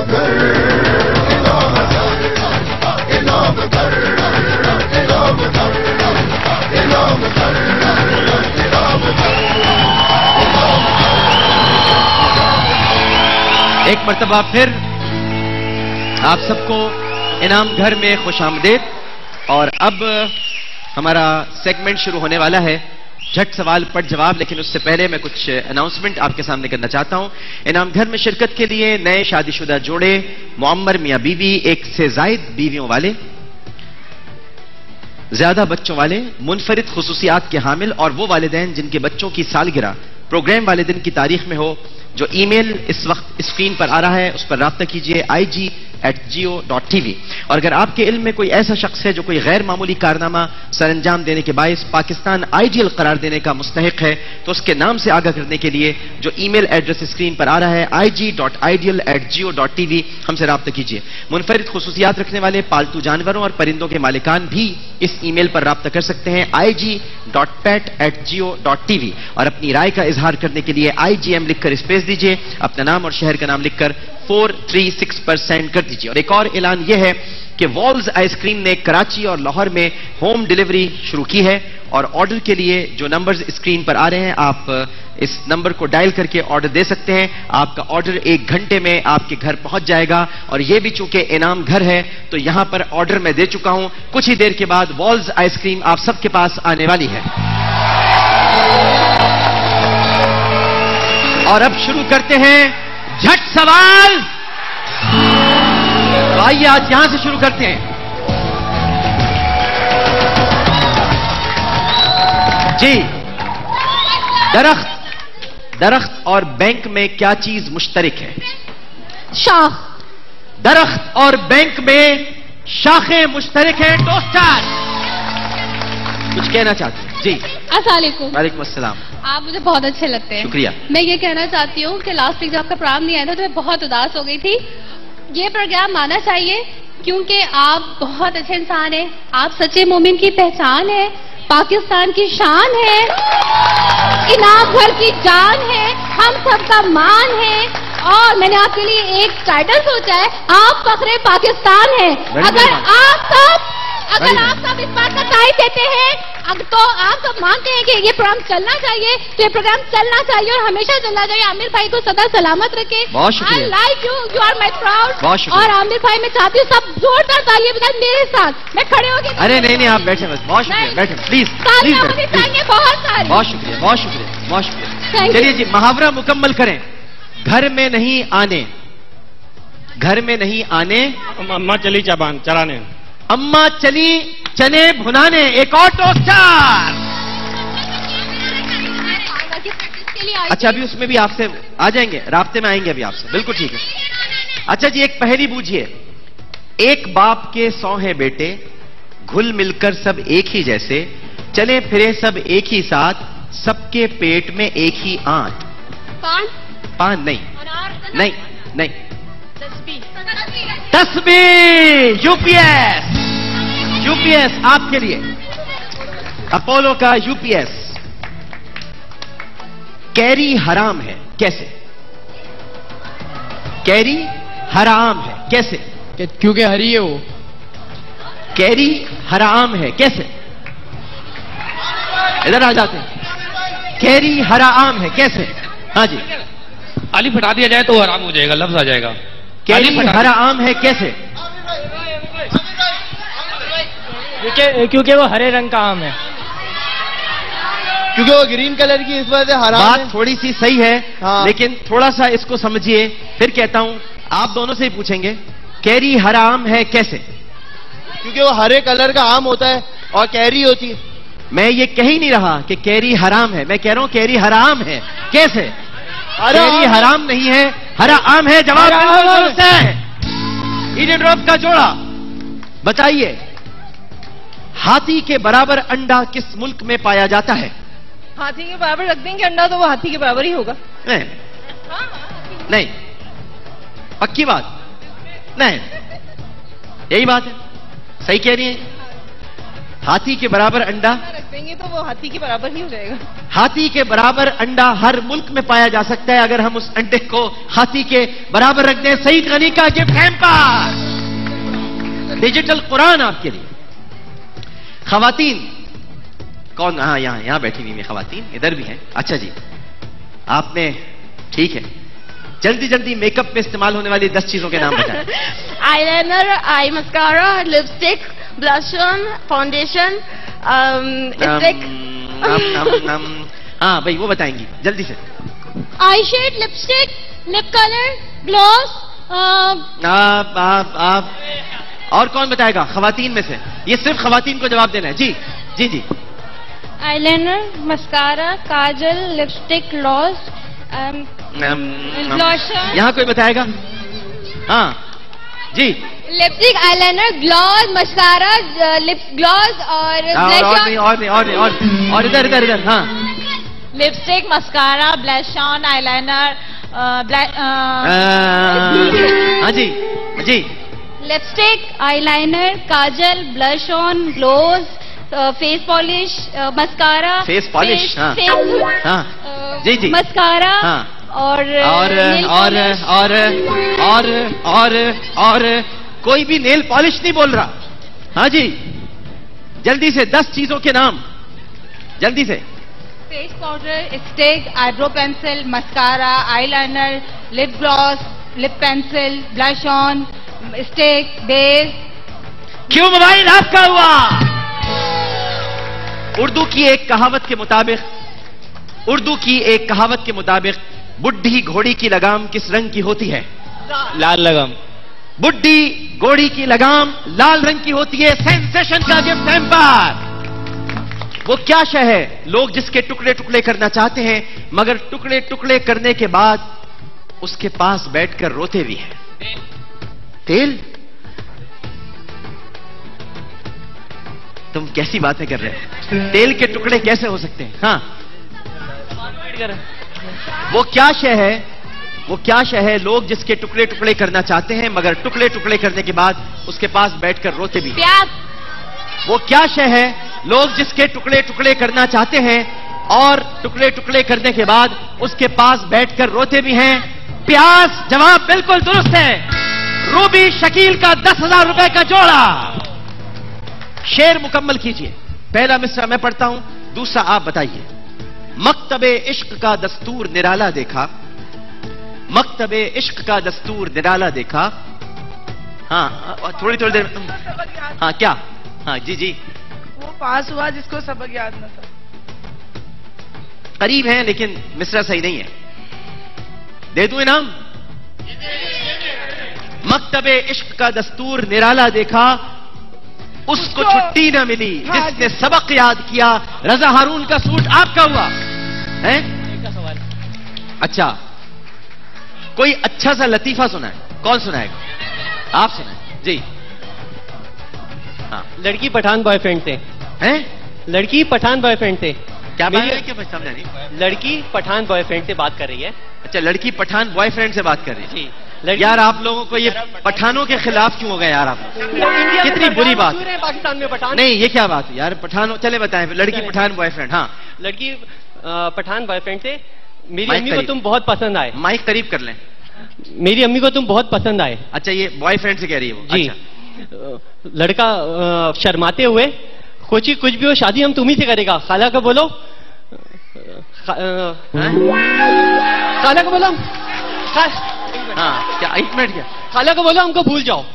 एक मर्तबा फिर आप सबको इनाम घर में खुशामदीद। और अब हमारा सेगमेंट शुरू होने वाला है झट सवाल पट जवाब। लेकिन उससे पहले मैं कुछ अनाउंसमेंट आपके सामने करना चाहता हूं। इनाम घर में शिरकत के लिए नए शादीशुदा जोड़े, मुअम्मर मियां बीवी, एक से जायद बीवियों वाले, ज्यादा बच्चों वाले, मुनफरिद खुसूसियात के हामिल और वो वालिदैन जिनके बच्चों की सालगिरह प्रोग्राम वाले दिन की तारीख में हो। जो ईमेल इस वक्त स्क्रीन पर आ रहा है उस पर राब्ता कीजिए ig@geo.tv। और अगर आपके इल्म में कोई ऐसा शख्स है जो कोई गैर मामूली कारनामा सरअंजाम देने के बायस पाकिस्तान आइडियल करार देने का मुस्तहिक है तो उसके नाम से आगाह करने के लिए जो ईमेल एड्रेस स्क्रीन पर आ रहा है ig.ideal@geo.tv हमसे राब्ता कीजिए। मुनफरिद खुसूसियात रखने वाले पालतू जानवरों और परिंदों के मालिकान भी इस ईमेल पर राब्ता कर सकते हैं ig.pet@geo.tv। और अपनी राय का इजहार करने के लिए IGM लिखकर स्पेस दीजिए, अपना नाम और शहर का नाम लिखकर 436 पर सेंड कर दीजिए। और एक और ऐलान यह है कि वॉल्स आइसक्रीम ने कराची और लाहौर में होम डिलीवरी शुरू की है। और ऑर्डर के लिए जो नंबर्स स्क्रीन पर आ रहे हैं आप इस नंबर को डायल करके ऑर्डर दे सकते हैं। आपका ऑर्डर 1 घंटे में आपके घर पहुंच जाएगा। और यह भी चूंकि इनाम घर है तो यहां पर ऑर्डर मैं दे चुका हूं। कुछ ही देर के बाद वॉल्स आइसक्रीम आप सबके पास आने वाली है। और अब शुरू करते हैं झट सवाल। तो आइए आज यहां से शुरू करते हैं। जी, दरख्त और बैंक में क्या चीज मुश्तरक है? शाख। दरख्त और बैंक में शाखें मुश्तरक हैं। टोस्टर कुछ कहना चाहते हैं? जी अस्सलामुअलैकुम। वालेकुम अस्सलाम। आप मुझे बहुत अच्छे लगते हैं। शुक्रिया। मैं ये कहना चाहती हूँ कि लास्ट वीक जब आपका प्रोग्राम नहीं आया था तो मैं बहुत उदास हो गई थी। ये प्रोग्राम आना चाहिए क्योंकि आप बहुत अच्छे इंसान हैं। आप सच्चे मोमिन की पहचान है, पाकिस्तान की शान है, इनाम घर की जान है, हम सबका मान है। और मैंने आपके लिए एक टाइटल सोचा है, आप फखरे पाकिस्तान हैं। अगर आप सब इस बात का साइड देते हैं तो आप सब मानते हैं कि ये प्रोग्राम चलना चाहिए तो ये प्रोग्राम चलना चाहिए और हमेशा चलना चाहिए। आमिर भाई को सदा सलामत रखे। I like you, you are my proud. और आमिर भाई मैं चाहती हूँ सब जोरदार तालियां बजाएं मेरे साथ। मैं खड़े हो गए। अरे नहीं आप बैठे बस। बहुत शुक्रिया, बैठे प्लीज। बहुत सारी। बहुत शुक्रिया, बहुत शुक्रिया, बहुत शुक्रिया। चलिए जी, मुहावरा मुकम्मल करें। घर में नहीं आने, घर में नहीं आने, अम्मा चली चाबान चलाने, अम्मा चली चने भुनाने। एक और टोस्टर। अच्छा अभी उसमें भी आपसे आ जाएंगे, राब्ते में आएंगे अभी आपसे। बिल्कुल ठीक है। अच्छा जी, एक पहेली बूझिए। एक बाप के 100 हैं बेटे, घुल मिलकर सब एक ही जैसे, चले फिरे सब एक ही साथ, सबके पेट में एक ही आंट। पान नहीं, नहीं नहीं, तस्बीह। यूपीएस आपके लिए, अपोलो का यूपीएस। कैरी हराम है कैसे? कैरी हराम है कैसे? क्योंकि हरी है वो। कैरी हराम है कैसे? इधर आ जाते हैं। कैरी हराम है कैसे? हाँ जी। अली फटा दिया जाए तो हराम हो जाएगा, लफ्ज आ जाएगा। कैरी हराम है कैसे? क्योंकि वो हरे रंग का आम है। क्योंकि वो ग्रीन कलर की, इस वजह से हराम है। बात थोड़ी सी सही है। हाँ। लेकिन थोड़ा सा इसको समझिए। फिर कहता हूं आप दोनों से ही पूछेंगे, कैरी हराम है कैसे? क्योंकि वो हरे कलर का आम होता है और कैरी होती है। मैं ये कह ही नहीं रहा कि कैरी हराम है, मैं कह रहा हूं कैरी हराम है कैसे? कैरी हराम नहीं है, हरा आम है। जवाब है। ईडन ड्रॉप का जोड़ा। बताइए, हाथी के बराबर अंडा किस मुल्क में पाया जाता है? हाथी के बराबर रख देंगे अंडा तो वो हाथी के बराबर ही होगा। नहीं, नहीं, पक्की बात नहीं, यही बात है। सही कह रही है। हाथी के बराबर अंडा देंगे तो वो हाथी के बराबर ही हो जाएगा। हाथी के बराबर अंडा हर मुल्क में पाया जा सकता है। अगर हम उस अंडे को हाथी के बराबर रख दें, सईद गनी का गिफ्ट हैम्पर, डिजिटल कुरान आपके लिए। खवातीन कौन? हाँ, यहां बैठी हुई खवातीन इधर भी हैं। अच्छा जी, आपने ठीक है, जल्दी जल्दी मेकअप में इस्तेमाल होने वाली 10 चीजों के नाम बताएं। Eyeliner, eye mascara, lipstick, blush on, foundation, stick. हाँ भाई, वो बताएंगी जल्दी से। Eye shade, lipstick, lip colour, gloss. आप और कौन बताएगा खवातीन में से? ये सिर्फ खवातीन को जवाब देना है। जी जी जी। Eyeliner, mascara, kajal, lipstick, gloss, blusher. यहाँ कोई बताएगा? हाँ जी। Lipstick, eyeliner, gloss, mascara, lip gloss और और इधर। हाँ, lipstick, mascara, blush on, eyeliner, हाँ जी जी। Lipstick, eyeliner, kajal, blush on, gloss, face polish, mascara, face polish, हाँ हाँ जी जी, मस्कारा, हाँ, और कोई भी नेल पॉलिश नहीं बोल रहा। हाँ जी, जल्दी से 10 चीजों के नाम, जल्दी से। Face powder, stick, eyebrow pencil, mascara, eyeliner, lip gloss, lip pencil, blush on, stick, base. क्यों मोबाइल आपका हुआ? उर्दू की एक कहावत के मुताबिक बुढ़ी घोड़ी की लगाम किस रंग की होती है? लाल लगाम। बुढ़ी घोड़ी की लगाम लाल रंग की होती है। सेंसेशन का गिफ्ट हैम्पर। वो क्या शय है लोग जिसके टुकड़े टुकड़े करना चाहते हैं, मगर टुकड़े टुकड़े करने के बाद उसके पास बैठकर रोते भी हैं? तेल। तुम कैसी बातें कर रहे हो? तेल के टुकड़े कैसे हो सकते हैं? हाँ, वो क्या शय है लोग जिसके टुकड़े टुकड़े करना चाहते हैं, मगर टुकड़े टुकड़े करने के बाद उसके पास बैठकर रोते भी? प्याज। वो क्या शय है लोग जिसके टुकड़े टुकड़े करना चाहते हैं और टुकड़े टुकड़े करने के बाद उसके पास बैठकर रोते भी हैं? प्याज। जवाब बिल्कुल दुरुस्त है। रूबी शकील का 10,000 रुपए का जोड़ा। शेर मुकम्मल कीजिए। पहला मिसरा मैं पढ़ता हूं, दूसरा आप बताइए। मकतबे इश्क का दस्तूर निराला देखा, मकतबे इश्क का दस्तूर निराला देखा। हाँ, थोड़ी देर। हाँ, क्या? हाँ जी जी। वो पास हुआ जिसको सबक याद न था। करीब है लेकिन मिसरा सही नहीं है। दे दूं इनाम? मकतबे इश्क का दस्तूर निराला देखा, उसको छुट्टी न मिली जिसने सबक याद किया। रजा हारून का सूट आपका हुआ है? अच्छा, कोई अच्छा सा लतीफा सुनाए। कौन सुनाएगा? आप सुनाए जी। हाँ। लड़की पठान बॉयफ्रेंड थे। हैं? लड़की पठान बॉयफ्रेंड थे। क्या बात है? क्या समझा नहीं। लड़की पठान बॉयफ्रेंड से बात कर रही है। अच्छा, लड़की पठान बॉयफ्रेंड से बात कर रही है जी। यार, आप लोगों को ये पठानों के खिलाफ क्यों हो गए यार? आप कितनी बुरी बात है। पाकिस्तान में पठान नहीं, ये क्या बात है यार? पठान, चले बताएं। लड़की पठान बॉयफ्रेंड। हाँ, लड़की पठान बॉयफ्रेंड से, मेरी अम्मी को तुम बहुत पसंद आए। माइक करीब कर लें। मेरी अम्मी को तुम बहुत पसंद आए। अच्छा, ये बॉयफ्रेंड से कह रही है वो? जी। अच्छा। लड़का शर्माते हुए, कोची कुछ भी हो शादी हम तुम्ही से करेगा। खाला को बोलो, खाला को बोलो। हाँ, क्या? 1 मिनट। क्या? खाला को बोलो हमको भूल जाओ।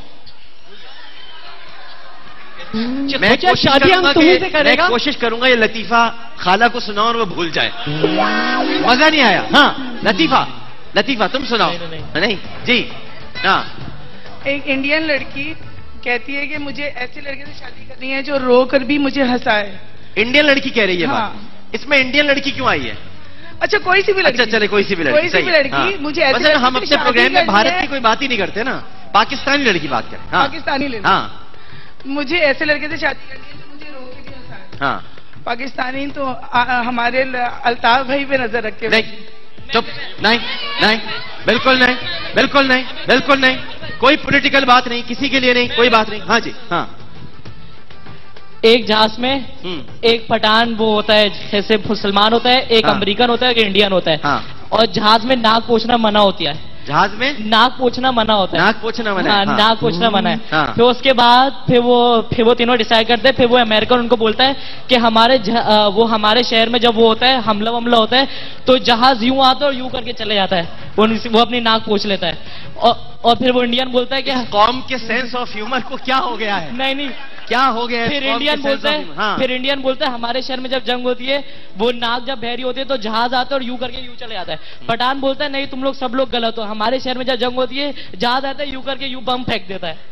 मैं शादी हम तुम्ही से करेगा। कोशिश करूंगा ये लतीफा खाला को सुनाओ और वो भूल जाए। मजा नहीं आया? हाँ, लतीफा तुम सुनाओ। नहीं जी। हाँ। एक इंडियन लड़की कहती है कि मुझे ऐसे लड़के से शादी करनी है जो रो कर भी मुझे हंसाए। इंडियन लड़की कह रही है हाँ। बात। इसमें इंडियन लड़की क्यों आई है? अच्छा, कोई सी भी लड़की। अच्छा, चले कोई सी भी लड़की। कोई सी भी लड़की। हाँ। मुझे ऐसे हम अपने प्रोग्राम में भारत की कोई बात ही नहीं करते ना, पाकिस्तानी लड़की बात करें। हाँ। पाकिस्तानी लड़की। हाँ। मुझे ऐसे लड़के से शादी करनी है जो मुझे रो के भी हंसाए। हाँ। पाकिस्तानी तो हमारे अल्ताफ भाई पे नजर रख के। नहीं, चुप। नहीं, बिल्कुल नहीं, बिल्कुल नहीं। कोई पॉलिटिकल बात नहीं, किसी के लिए नहीं, कोई बात नहीं। हाँ जी। हाँ, एक जहाज में एक पठान वो होता है, जैसे मुसलमान होता है, एक अमेरिकन होता है, एक इंडियन होता है, और जहाज में नाक पोछना मना होता है। जहाज में नाक पोछना मना होता है। नाक पोछना मना है। नाक पोछना मना है। फिर उसके बाद फिर वो तीनों डिसाइड करते हैं। फिर वो अमेरिकन उनको बोलता है कि वो हमारे शहर में जब वो होता है हमला होता है तो जहाज यूं आता है और यूं करके चले जाता है, वो अपनी नाक पोछ लेता है। और फिर वो इंडियन बोलता है कि कौम के सेंस ऑफ ह्यूमर को क्या हो गया है? नहीं क्या हो गया है? फिर इंडियन बोलता है हमारे शहर में जब जंग होती है वो नाक जब बहरी होती है तो जहाज आता है और यूं करके यूं चले जाता है। पठान बोलता है नहीं तुम लोग सब लोग गलत हो, हमारे शहर में जब जंग होती है जहाज आता है यूं करके यूं बम फेंक देता है।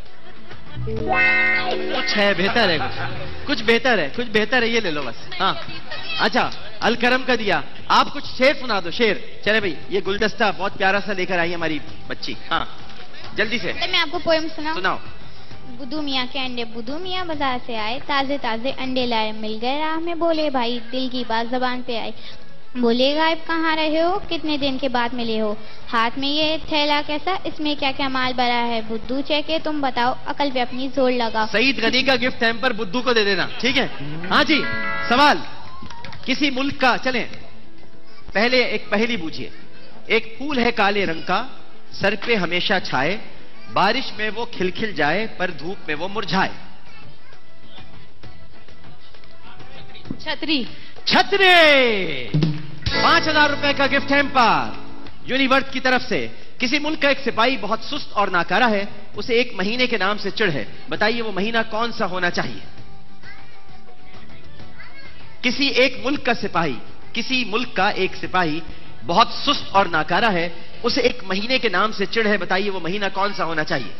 कुछ है बेहतर है, कुछ बेहतर है, ये ले लो बस। हाँ अच्छा, अलकरम का दिया। आप कुछ शेर सुना दो, शेर। चले भाई, ये गुलदस्ता बहुत प्यारा सा लेकर आई हमारी बच्ची। हाँ जल्दी से। मैं आपको पोएम सुनाओ। बुद्धू मियाँ के अंडे, बुद्धू मियाँ बाजार से आए, ताजे ताजे अंडे लाए, मिल गए राह में, बोले भाई दिल की बात जबान पे आई। बोले गायब कहाँ रहे हो, कितने दिन के बाद मिले हो, हाथ में ये थैला कैसा, इसमें क्या क्या माल भरा है, बुद्धू चेके तुम बताओ, अकल पे अपनी जोर लगाओ। सईद गनी का गिफ्ट टाइम पर बुद्धू को दे देना, ठीक है? हाँ जी, सवाल किसी मुल्क का। चलें पहले एक पहेली बूझिए। एक फूल है काले रंग का, सर पे हमेशा छाए, बारिश में वो खिलखिल जाए पर धूप में वो मुरझाए। छतरी। 5000 रुपए का गिफ्ट हैम्पर यूनिवर्स की तरफ से। किसी मुल्क का एक सिपाही बहुत सुस्त और नाकारा है, उसे एक महीने के नाम से चिढ़ है, बताइए वो महीना कौन सा होना चाहिए? किसी मुल्क का एक सिपाही बहुत सुस्त और नाकारा है, उसे एक महीने के नाम से चिढ़ है, बताइए वो महीना कौन सा होना चाहिए?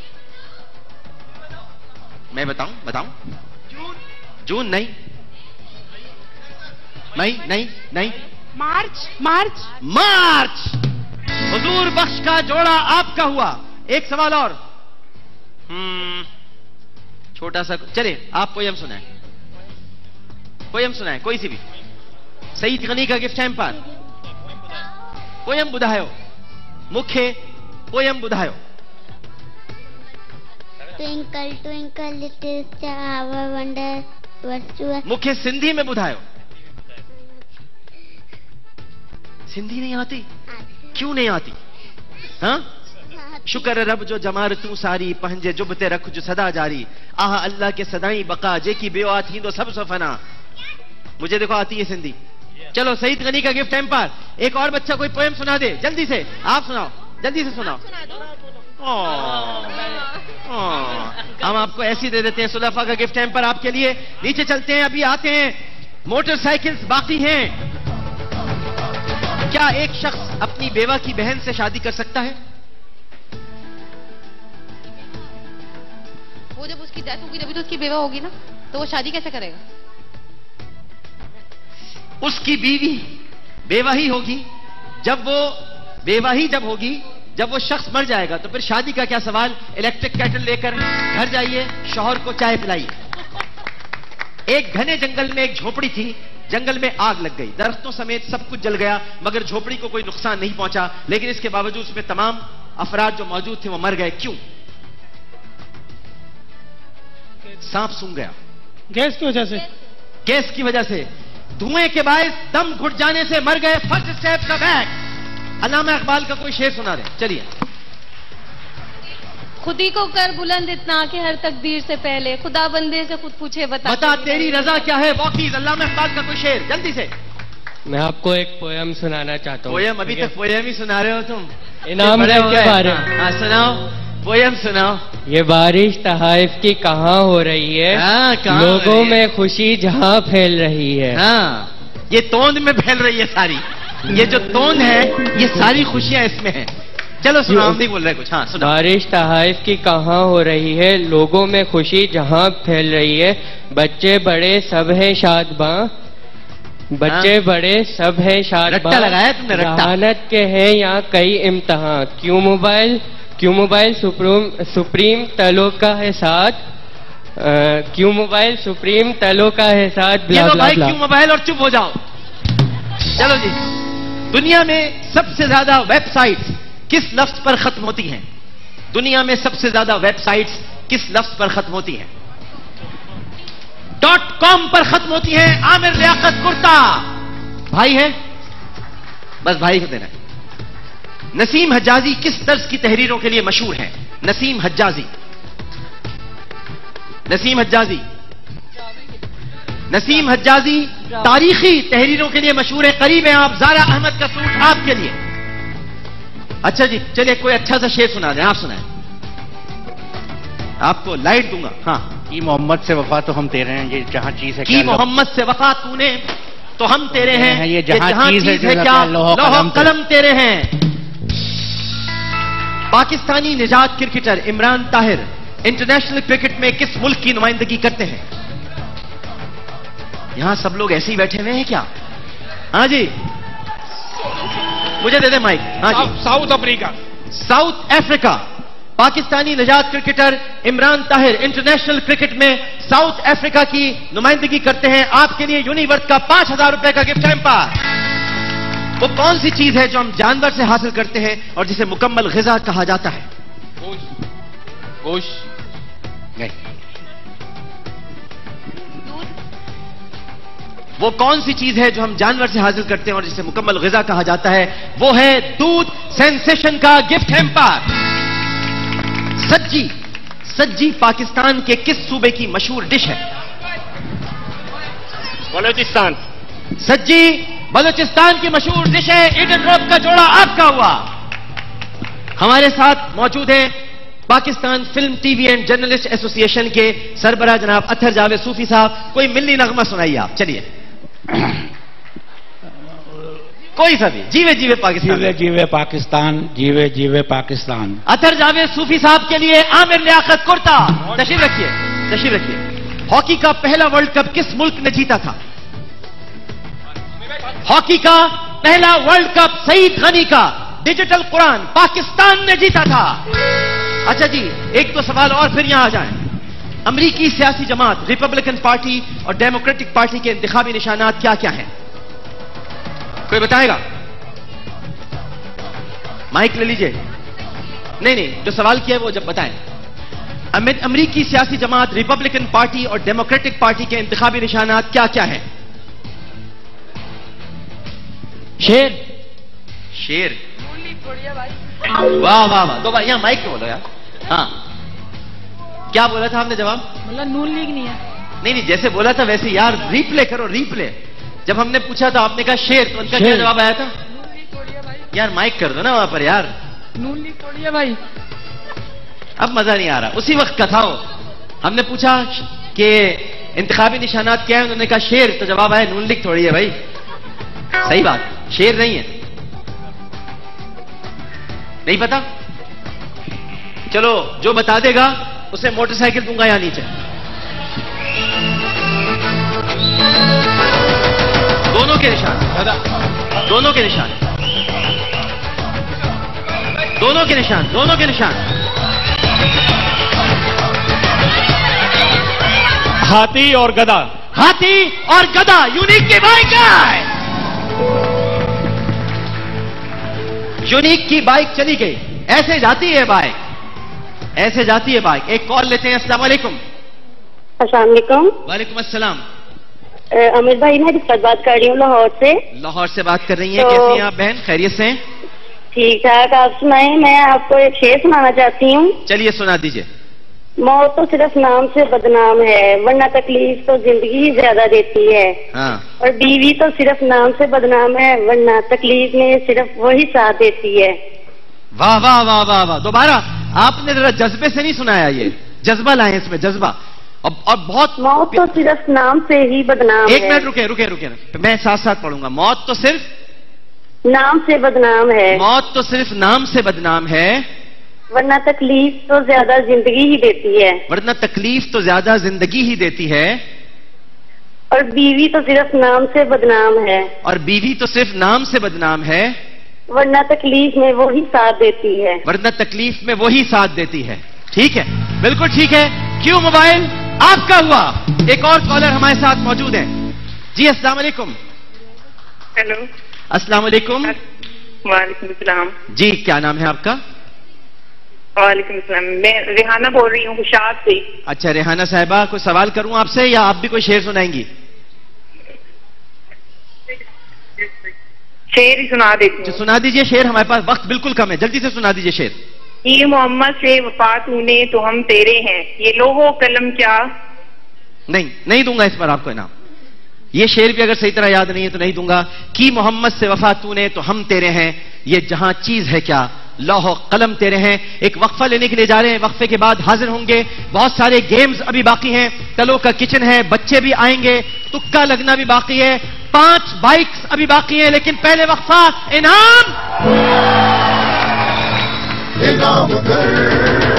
मैं बताऊं? जून नहीं, मई नहीं, मार्च। हुजूर बख्श का जोड़ा आपका हुआ। एक सवाल और। छोटा सा, चले आप पोयम सुनाए कोई सी भी। सईद गनी का गिफ्ट हैम्पर। पोयम बुधायो, मुख्य पोयम बुधायो। Twinkle twinkle little star wonder what's your. मुख्य सिंधी में बुधायो। सिंधी नहीं आती? क्यों नहीं आती? हाँ? शुक्र रब जो जमार तू सारी, पंहिंजे जुब ते रख जो सदा जारी, आह अल्लाह के सदाई बका, जेकी बेवा थींदो सब सफना। मुझे देखो आती है सिंधी। चलो सईद गनी का गिफ्ट हैम्पर। एक और बच्चा कोई पोएम सुना दे, जल्दी से। आप सुनाओ, जल्दी से सुनाओ। हम आपको ऐसी दे देते हैं। सुलफा का गिफ्ट हैम्पर आपके लिए। नीचे चलते हैं, अभी आते हैं। मोटरसाइकिल्स बाकी हैं। क्या एक शख्स अपनी बेवा की बहन से शादी कर सकता है? वो जब उसकी डेथ होगी तभी तो उसकी बेवा होगी ना, तो वो शादी कैसे करेगा? उसकी बीवी बेवा ही होगी। जब वो शख्स मर जाएगा तो फिर शादी का क्या सवाल? इलेक्ट्रिक केटल लेकर घर जाइए, शौहर को चाय पिलाइए। एक घने जंगल में एक झोपड़ी थी, जंगल में आग लग गई, दरख्तों समेत सब कुछ जल गया, मगर झोपड़ी को कोई नुकसान नहीं पहुंचा। लेकिन इसके बावजूद उसमें तमाम अफराद जो मौजूद थे वो मर गए। क्यों? सांप सूंघ गया। गैस की वजह से। गैस की वजह से, धुएं के बायस दम घुट जाने से मर गए। फर्स्ट स्टेप का बैग। अल्लामा इकबाल का कोई शेर सुना दे, चलिए। खुदी को कर बुलंद इतना कि हर तकदीर से पहले खुदा बंदे से खुद पूछे बता तेरी रजा क्या है। वॉकीज अल्लामा इकबाल का कोई शेर, जल्दी से। मैं आपको एक पोयम सुनाना चाहता हूँ। पोयम? अभी तक पोयम ही सुना रहे हो तुम। इनाम के बारे में। हाँ सुनाओ, पोयम सुनाओ। ये बारिश तहाइफ की कहाँ हो रही है? लोगों में खुशी जहाँ फैल रही है। हाँ, ये तोंद में फैल रही है सारी। ये जो तोंद है, ये सारी खुशियां इसमें हैं। चलो सुनाओ, हम नहीं बोल रहे कुछ। हाँ सुनाओ। बारिश तहाइफ की कहाँ हो रही है, लोगों में खुशी जहाँ फैल रही है, बच्चे बड़े सब है शादबां, बच्चे बड़े सब है शादबां, लगाया तुमने रट्टा। जहानत के हैं यहाँ कई इम्तहान, क्यों मोबाइल सुप्रीम तलों का है साथ, क्यों मोबाइल सुप्रीम तलों का है साथ। क्यों मोबाइल, और चुप हो जाओ। चलो जी, दुनिया में सबसे ज्यादा वेबसाइट्स किस लफ्ज पर खत्म होती हैं? दुनिया में सबसे ज्यादा वेबसाइट्स किस लफ्ज पर खत्म होती हैं? .com पर खत्म होती है। आमिर लियाकत कुर्ता भाई है, बस भाई को देना है। नसीम हज्जाजी किस तर्ज की तहरीरों के लिए मशहूर है? नसीम हज्जाजी, नसीम हज्जाजी, नसीम हज्जाजी तारीखी तहरीरों के लिए मशहूर है। करीब है आप, ज़ारा अहमद का सूट आपके लिए। अच्छा जी, चलिए कोई अच्छा सा शेर सुना दें, आप सुनाएं, आपको लाइट दूंगा। हाँ, की मोहम्मद से वफा तो हम तेरे हैं, ये जहां चीज है की मोहम्मद से वफा तूने तो हम तेरे हैं, ये जहां चीज है क्या लौह कलम तेरे हैं। पाकिस्तानी निजात cricketer Imran Tahir international cricket में किस मुल्क की नुमाइंदगी करते हैं? यहां सब लोग ऐसे ही बैठे हुए हैं क्या? हाँ जी, मुझे दे दे माइक। हाँ जी, South Africa. South Africa. Pakistani निजात cricketer Imran Tahir international cricket में साउथ अफ्रीका की नुमाइंदगी करते हैं। आपके लिए यूनिवर्थ का 5,000 रुपए का गिफ्ट हैम्पर। वो कौन सी चीज है जो हम जानवर से हासिल करते हैं और जिसे मुकम्मल ग़िज़ा कहा जाता है? गोश्त। नहीं। वो कौन सी चीज है जो हम जानवर से हासिल करते हैं और जिसे मुकम्मल ग़िज़ा कहा जाता है? वो है दूध। सेंसेशन का गिफ्ट हैम्पर। सज्जी, सज्जी पाकिस्तान के किस सूबे की मशहूर डिश है? बलूचिस्तान। सज्जी बलूचिस्तान की मशहूर डिश है। ईडन रोप का जोड़ा आपका हुआ। हमारे साथ मौजूद हैं Pakistan film, TV and journalist association के सरबराह जनाब अत्तर जावेद सूफी साहब। कोई मिल्ली नगमा सुनाइए आप, चलिए। कोई सा भी। जीवे जीवे पाकिस्तान। जीवे जीवे पाकिस्तान, जीवे जीवे पाकिस्तान। अत्तर जावेद सूफी साहब के लिए आमिर लियाकत कुर्ता। तशरीफ रखिए, तशरीफ रखिए। हॉकी का पहला वर्ल्ड कप किस मुल्क ने जीता था? हॉकी का पहला वर्ल्ड कप सईद गनी का डिजिटल कुरान पाकिस्तान ने जीता था। अच्छा जी, एक दो सवाल और फिर यहां आ जाएं। अमरीकी सियासी जमात रिपब्लिकन पार्टी और डेमोक्रेटिक पार्टी के इंतखाबी निशानात क्या क्या हैं? कोई बताएगा? माइक ले लीजिए। नहीं नहीं, जो सवाल किया है वो जब बताएं। अमरीकी सियासी जमात रिपब्लिकन पार्टी और डेमोक्रेटिक पार्टी के इंतखाबी निशानात क्या क्या हैं? शेर। शेर। वाह वाह वाह, दो बार यहां माइक पे बोलो यार। हाँ, क्या बोला था आपने जवाब? मतलब नून लीग नहीं है। नहीं नहीं, जैसे बोला था वैसे यार, रिप्ले करो रिप्ले। जब हमने पूछा तो आपने कहा शेर, तो उनका क्या जवाब आया था? नून लीग तोड़ी है भाई। यार माइक कर दो ना वहां पर यार। नून लीग तोड़ी है भाई। अब मजा नहीं आ रहा। उसी वक्त का था वो। हमने पूछा कि इंतखाबी निशानात क्या है, उन्होंने कहा शेर, तो जवाब आया नून लीग थोड़ी है भाई। सही बात, शेर नहीं है। नहीं पता? चलो, जो बता देगा उसे मोटरसाइकिल दूंगा या नीचे। दोनों के निशान, दोनों के निशान, दोनों के निशान, दोनों के निशान। हाथी और गधा। हाथी और गधा। यूनिक की बाइक है। यूनिक की बाइक चली गई। ऐसे जाती है बाइक, ऐसे जाती है बाइक। एक कॉल लेते हैं। अस्सलाम वालेकुम। अस्सलाम वालेकुम। वालेकुम अस्सलाम। अमिर भाई, मैं रिफत बात कर रही हूँ लाहौर से। लाहौर से बात कर रही हैं। कैसी हैं आप बहन? खैरियत से हैं? ठीक ठाक, आप सुनाएं। मैं आपको एक शेर सुनाना चाहती हूँ। चलिए सुना दीजिए। मौत तो सिर्फ नाम से बदनाम है, वरना तकलीफ तो जिंदगी ही ज्यादा देती है। हाँ। और बीवी तो सिर्फ नाम से बदनाम है, वरना तकलीफ में सिर्फ वही साथ देती है। वाह वाह वाह वाह वाह। दोबारा आपने जरा जज्बे से नहीं सुनाया, ये जज्बा लाए इसमें, जज्बा। और बहुत। मौत तो सिर्फ नाम से ही बदनाम है। एक मिनट रुके रुके रुके, मैं साथ साथ पढ़ूंगा। मौत तो सिर्फ नाम से बदनाम है। मौत तो सिर्फ नाम से बदनाम है, वरना तकलीफ तो ज्यादा जिंदगी ही देती है। वरना तकलीफ तो ज्यादा जिंदगी ही देती है। और बीवी तो सिर्फ नाम से बदनाम है। और बीवी तो सिर्फ नाम से बदनाम है, वरना तकलीफ में वो ही साथ देती है। वरना तकलीफ में वो ही साथ देती है। ठीक है, बिल्कुल ठीक है। क्यू मोबाइल आपका हुआ। एक और कॉलर हमारे साथ मौजूद है। जी अस्सलाम वालेकुम। हेलो। अस्सलाम वालेकुम। वालेकुम सलाम। जी, क्या नाम है आपका? वालेकुम सलाम। मैं रेहाना बोल रही हूँ खुशाब से। अच्छा रेहाना साहिबा, कोई सवाल करूं आपसे या आप भी कोई शेर सुनाएंगी? शेर ही सुना देती हूँ। सुना दीजिए शेर, हमारे पास वक्त बिल्कुल कम है, जल्दी से सुना दीजिए शेर। ये मोहम्मद से वफा तूने तो हम तेरे हैं, ये लोहो कलम क्या। नहीं दूंगा इस पर आपको इनाम। ये शेर भी अगर सही तरह याद नहीं है तो नहीं दूंगा। कि मोहम्मद से वफा तूने तो हम तेरे हैं, ये जहां चीज है क्या, लौह कलम तेरे हैं। एक वक्फा लेने के लिए जा रहे हैं, वक्फे के बाद हाजिर होंगे। बहुत सारे गेम्स अभी बाकी हैं, तलों का किचन है, बच्चे भी आएंगे, तुक्का लगना भी बाकी है, 5 बाइक्स अभी बाकी हैं। लेकिन पहले वक्फा, इनाम